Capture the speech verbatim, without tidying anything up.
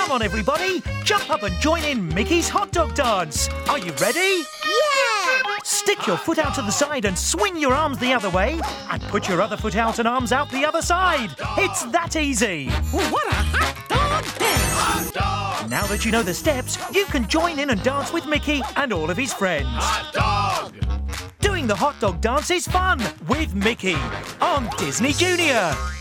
Come on, everybody. Jump up and join in Mickey's hot dog dance. Are you ready? Yeah! Stick your foot out to the side and swing your arms the other way. And put your other foot out and arms out the other side. It's that easy. What a hot dog dance! Hot dog! Now that you know the steps, you can join in and dance with Mickey and all of his friends. Hot dog! Doing the hot dog dance is fun with Mickey on Disney Junior.